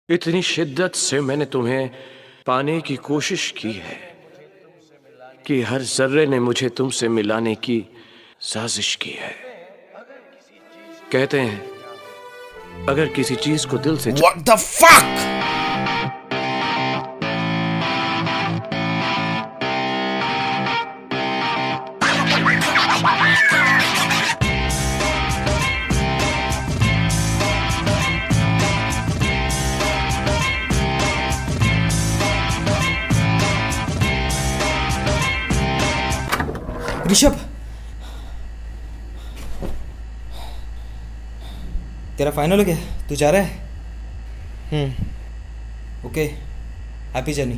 इतनी शिद्दत से मैंने तुम्हें पाने की कोशिश की है कि हर जर्रे ने मुझे तुमसे मिलाने की साजिश की है। कहते हैं अगर किसी चीज को दिल से What the fuck? ऋषभ, तेरा फाइनल हो गया? तू जा रहा है? Okay, happy journey.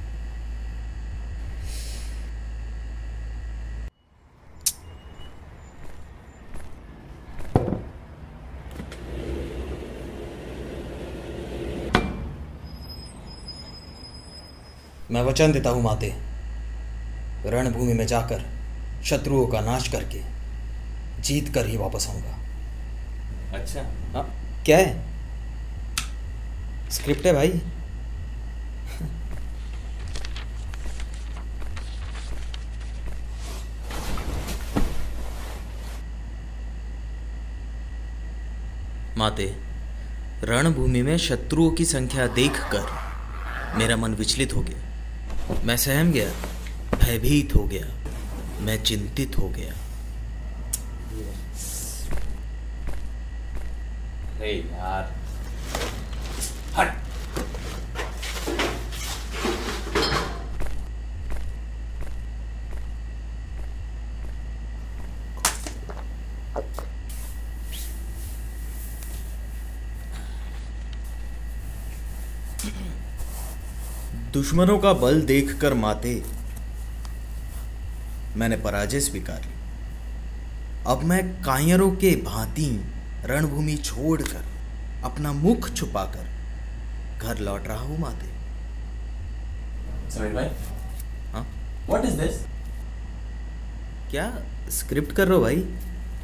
मैं वचन देता हूं माते, रणभूमि में जाकर शत्रुओं का नाश करके जीत कर ही वापस आऊंगा। अच्छा, हाँ, क्या है? स्क्रिप्ट है भाई। माते, रणभूमि में शत्रुओं की संख्या देखकर मेरा मन विचलित हो गया। मैं सहम गया, भयभीत हो गया, मैं चिंतित हो गया। अरे यार, हट। दुश्मनों का बल देखकर माते मैंने पराजय स्वीकार ली। अब मैं कायरों के भांति रणभूमि छोड़कर अपना मुख छुपाकर घर लौट रहा हूं माते। समीर भाई, हाँ, व्हाट इज दिस? क्या स्क्रिप्ट कर रहे हो भाई?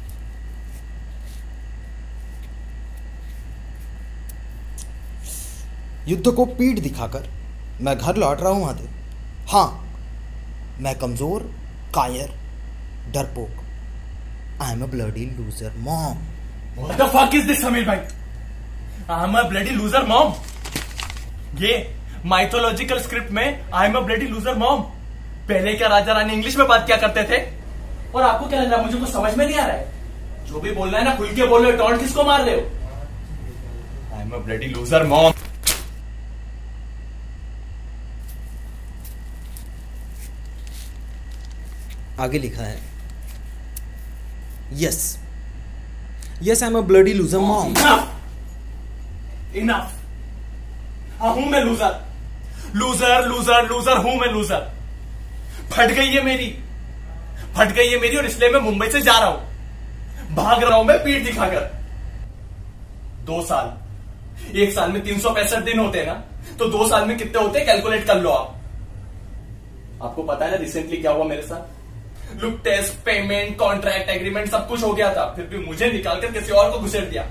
युद्ध को पीठ दिखाकर मैं घर लौट रहा हूं माते। हाँ, मैं कमजोर, कायर, डरपोक, I am a bloody loser mom. What the fuck is this, Sameer भाई? I'm a bloody loser mom. ये माइथोलॉजिकल स्क्रिप्ट में I am a bloody loser mom. पहले क्या राजा रानी इंग्लिश में बात क्या करते थे? और आपको क्या लग रहा है मुझे कुछ समझ में नहीं आ रहा है? जो भी बोलना है ना खुल के बोलो, टॉन्ट किसको मार रहे हो? I am a bloody loser mom. आगे लिखा है, yes yes I am a bloody loser mom. Enough. हाँ, हूं मैं लूजर, लूजर लूजर लूजर हूं मैं लूजर। फट गई है मेरी और इसलिए मैं मुंबई से जा रहा हूं, भाग रहा हूं मैं पीठ दिखाकर। 2 साल, 1 साल में 365 दिन होते हैं ना, तो 2 साल में कितने होते हैं कैलकुलेट कर लो आप। आपको पता है ना रिसेंटली क्या हुआ मेरे साथ? Look test, payment, contract, agreement सब कुछ हो गया था, फिर भी मुझे निकालकर किसी और को घुसेड़ दिया।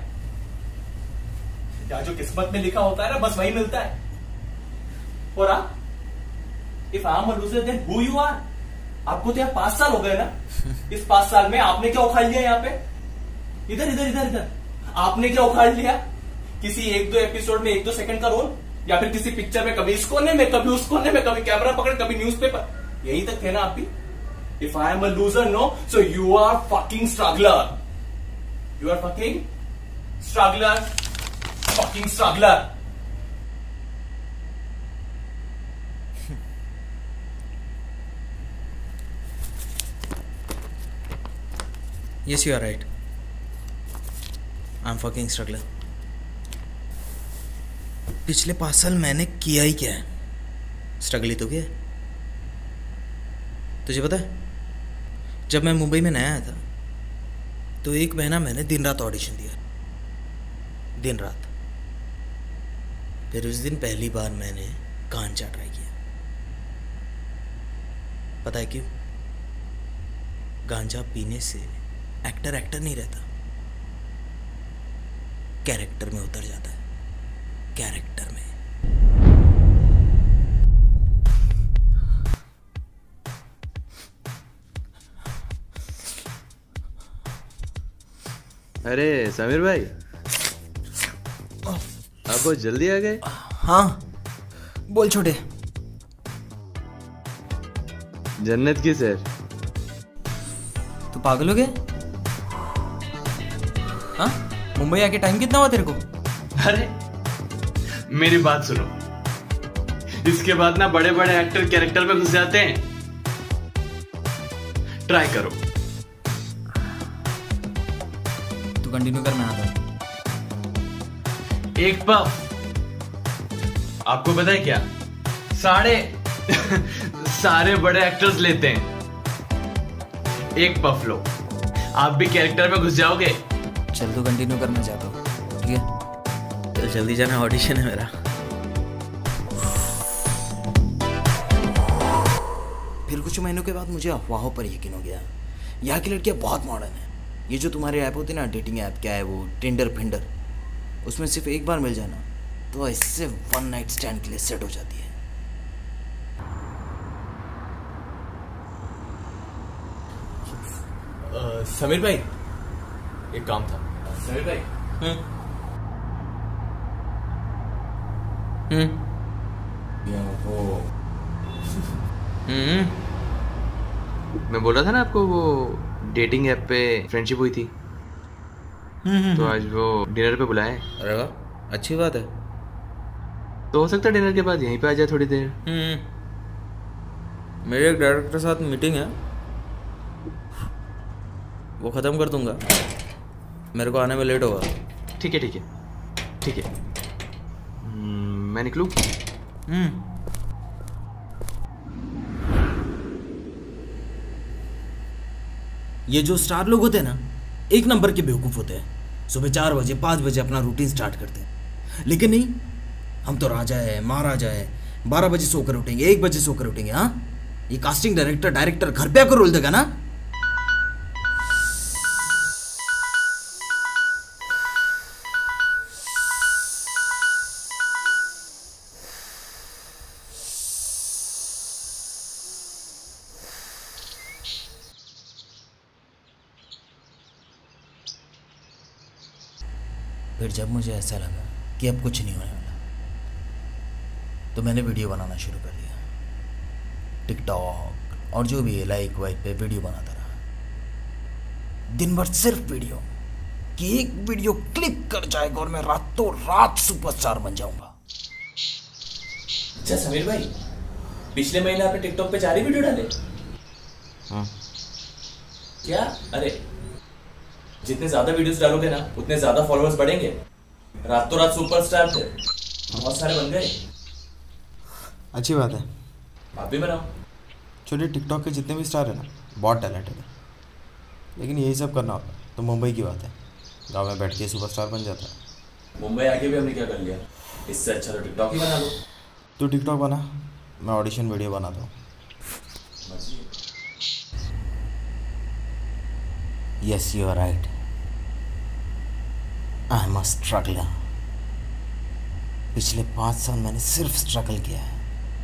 या जो किस्मत में लिखा होता है ना बस वही मिलता है। और आप, if I am a loser then who you are? आपको तो यार 5 साल हो गए ना। इस 5 साल में आपने क्या उखाड़ लिया यहाँ पे? इधर इधर इधर इधर आपने क्या उखाड़ लिया? किसी 1-2 एपिसोड में 1-2 सेकंड का रोल, या फिर किसी पिक्चर में कभी इस कोने में कभी उस कोने में, कभी कैमरा पकड़ कभी न्यूज़पेपर, यही तक थे ना आप भी। If I am a loser, no, so you are fucking struggler. You are fucking struggler. Fucking struggler. Yes, you are right. I'm fucking struggler. पिछले 5 साल मैंने किया ही क्या है? स्ट्रगल ही तो किया। तुझे पता है, जब मैं मुंबई में नया आया था तो 1 महीना मैंने दिन रात ऑडिशन दिया, दिन रात। फिर उस दिन पहली बार मैंने गांजा ट्राई किया। पता है क्यों? गांजा पीने से एक्टर एक्टर नहीं रहता, कैरेक्टर में उतर जाता है, कैरेक्टर में। अरे समीर भाई, आप बहुत जल्दी आ गए। हाँ बोल छोटे। जन्नत की सैर। तू पागल हो गया? हाँ, मुंबई आके टाइम कितना हुआ तेरे को? अरे मेरी बात सुनो, इसके बाद ना बड़े बड़े एक्टर कैरेक्टर में घुस जाते हैं। ट्राई करो। तू कंटिन्यू कर, मैं आता हूं। एक पफ। आपको पता है क्या, सारे बड़े एक्टर्स लेते हैं। एक पफ लो, आप भी कैरेक्टर में घुस जाओगे। चल तू कंटिन्यू कर, मैं जाता हूँ। ठीक है, चल जल्दी जाना, ऑडिशन है मेरा। फिर कुछ महीनों के बाद मुझे अफवाहों पर यकीन हो गया। यहाँ की लड़कियाँ बहुत मॉडर्न है। ये जो तुम्हारे ऐप होते हैं ना, डेटिंग ऐप, क्या है वो, टिंडर फिंडर, उसमें सिर्फ एक बार मिल जाना तो इससे वन नाइट स्टैंड के लिए सेट हो जाती है। समीर भाई, एक काम था। समीर भाई। वो मैं बोला था ना आपको, वो डेटिंग ऐप पे फ्रेंडशिप हुई थी, तो आज वो डिनर पे बुलाया है। अरे वाह, अच्छी बात है। तो हो सकता है डिनर के बाद यहीं पे आ जाए थोड़ी देर। मेरे एक डायरेक्टर के साथ मीटिंग है, वो ख़त्म कर दूंगा, मेरे को आने में लेट होगा। ठीक है ठीक है ठीक है, मैं निकलूं? ये जो स्टार लोग होते हैं ना, एक नंबर के बेवकूफ़ होते हैं। सुबह 4 बजे 5 बजे अपना रूटीन स्टार्ट करते हैं, लेकिन नहीं, हम तो राजा है, महाराजा है। 12 बजे सोकर उठेंगे, 1 बजे सोकर उठेंगे। हाँ, ये कास्टिंग डायरेक्टर घर पे आकर रोल देगा ना। फिर जब मुझे ऐसा लगा कि अब कुछ नहीं होने वाला, तो मैंने वीडियो बनाना शुरू कर दिया। टिकटॉक और जो भी है, लाइक वाइक पे वीडियो बनाता रहा। दिन भर सिर्फ वीडियो, कि एक वीडियो क्लिक कर जाएगा और मैं रातों रात सुपरस्टार बन जाऊंगा। अच्छा समीर भाई, पिछले महीने आपने टिकटॉक पे 4 ही वीडियो डाले? हाँ। क्या? अरे जितने ज्यादा वीडियोस डालोगे ना, उतने ज्यादा फॉलोअर्स बढ़ेंगे। रातों रात सुपरस्टार थे, बहुत सारे बन गए। अच्छी बात है। आप भी बनाओ। छोटे टिकटॉक के जितने भी स्टार हैं ना, बहुत टैलेंटेड है, लेकिन यही सब करना होता है तो मुंबई की बात है, गाँव में बैठ के सुपरस्टार बन जाता है। मुंबई आके भी हमने क्या कर लिया, इससे अच्छा तो टिकटॉक ही बना लो। तू टिकटॉक बना, मैं ऑडिशन वीडियो बनाता हूँ। Yes you are right, I am a struggler. पिछले 5 साल मैंने सिर्फ स्ट्रगल किया है,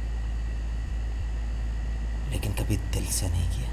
लेकिन कभी दिल से नहीं किया।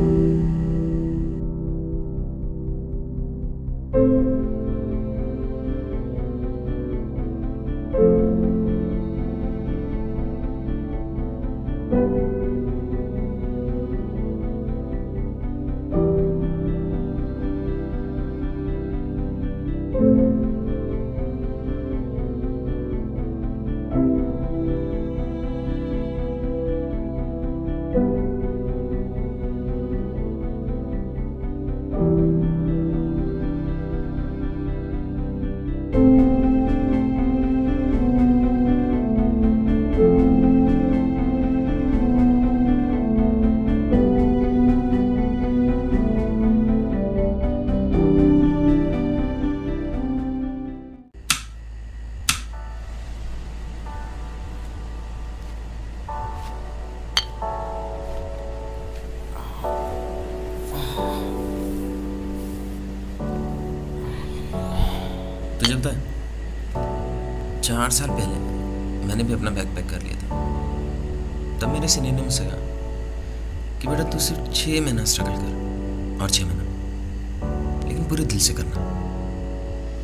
तुझे पता है, 4 साल पहले मैंने भी अपना बैग पैक कर लिया था। तब मेरे सीनियर ने मुझसे कहा कि बेटा तू सिर्फ 6 महीना स्ट्रगल कर, और 6 महीना, लेकिन पूरे दिल से करना।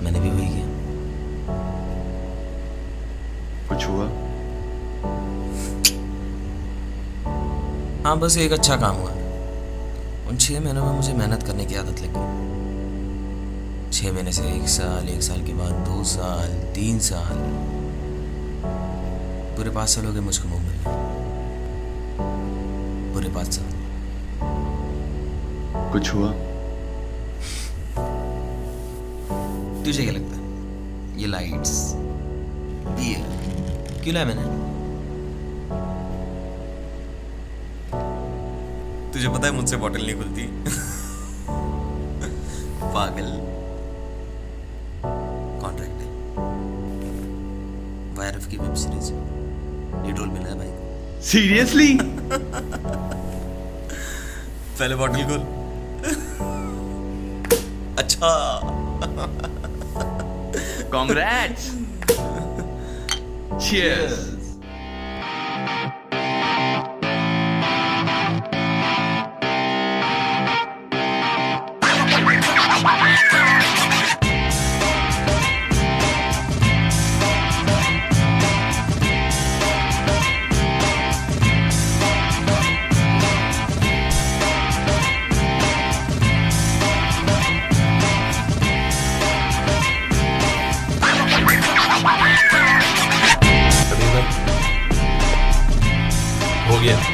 मैंने भी वही किया। कुछ हुआ? हाँ, बस एक अच्छा काम हुआ। उन 6 महीनों में मुझे मेहनत करने की आदत लग गई। 6 महीने से 1 साल, 1 साल के बाद 2 साल, 3 साल, पूरे 5 साल हो गए मुझको मुंबई में। पूरे 5 साल। कुछ हुआ? तुझे क्या लगता है ये लाइट्स, बियर क्यों लाया मैंने? तुझे पता है मुझसे बॉटल नहीं खुलती। पागल। कॉन्ट्रैक्ट है, वायरफ की वेब सीरीज, ये रोल मिला है भाई को। सीरियसली? पहले बॉटल खोल। अच्छा। Congrats! Cheers! हो गया।